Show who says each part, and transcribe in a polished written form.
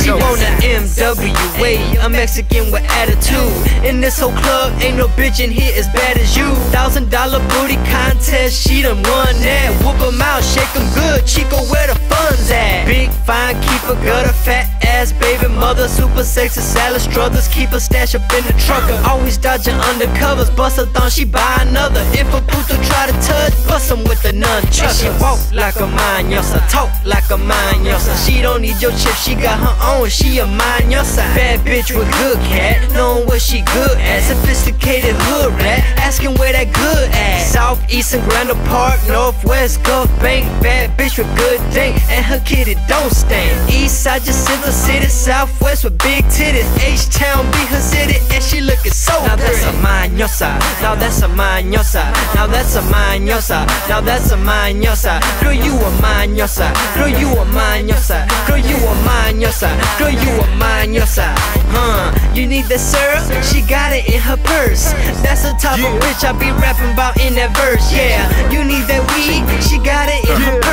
Speaker 1: She want an MWA, a Mexican with attitude. In this whole club, ain't no bitch in here as bad as you. $1,000 booty contest, she done won that. Whoop 'em out, shake 'em good, Chico, where the fun's at? Big fine keeper, gutter, fat ass baby mother, super sexy salad struthers, keep a stash up in the trucker. Always dodging undercovers, bust a thong, she buy another. If a puto try to touch, bust 'em with the nunchucker. She walk like a mañosa, talk like a mañosa. She don't need your chip, she got her own, she a mañosa. Bad bitch with good cat, knowing what she good at. Sophisticated hood rat, asking where that good at. Southeast and Grand Park, Northwest Gulf Bank. Bad bitch with good dank, and her kitty don't stink. East side Jacinto City, Southwest with big titties. H-Town be her city, and she looking so pretty. Now that's a mañosa, now that's a mañosa. Now that's a mañosa, now that's a mañosa. Girl, you a mañosa, girl, you a mañosa. Girl, you a mañosa, girl, you a mañosa. You need that syrup? She got it in her purse. That's the type of bitch I be rapping about in that verse, yeah. You need that weed? She got it in her purse.